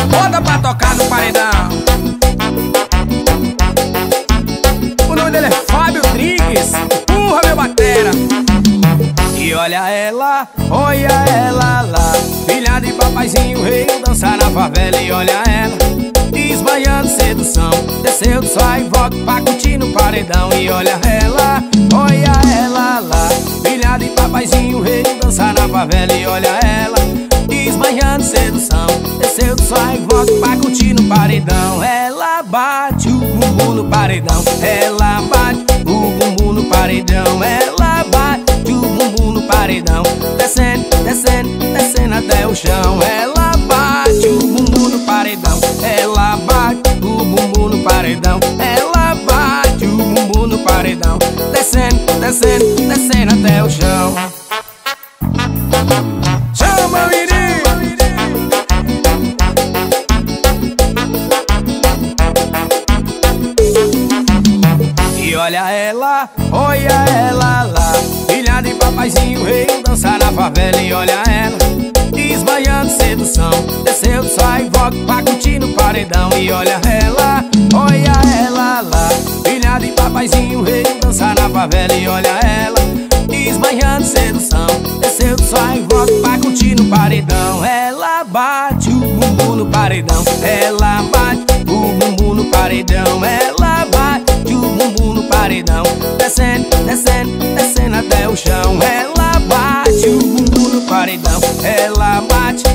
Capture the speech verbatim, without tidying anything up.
Bota pra tocar no paredão. O nome dele é Fábio Trigues. Empurra, meu batera. E olha ela, olha ela lá, filha de papaizinho, veio dançar na favela. E olha ela, desmaiando sedução, desceu do só e volta pra curtir no paredão. E olha ela, olha ela lá, filha de papaizinho, veio dançar na favela. E olha ela, desmaiando sedução, desceu do só e volta pra curtir no paredão. Ela bate o bumbum no paredão, ela bate o bumbum no paredão, ela bate o bumbum no paredão, descendo, descendo, descendo até o chão. Ela bate o bumbum no paredão, ela bate o bumbum no paredão, ela bate o bumbum no paredão, descendo, descendo, descendo até o chão. Chama, menino! E olha ela, olha ela lá, filha de papaizinho, veio dançar na favela. E olha ela, desmaiando sedução, desceu do só e volta pra curtir no paredão. E olha ela, olha ela lá, filha de papaizinho, veio dançar na favela. E olha ela, desmaiando sedução, desceu do só e volta pra curtir no paredão. Ela bate o bumbum no paredão, ela bate o bumbum no paredão, ela bate o bumbum no paredão, descendo, descendo, descendo até o chão. Ela bate o bumbum no paredão, ela bate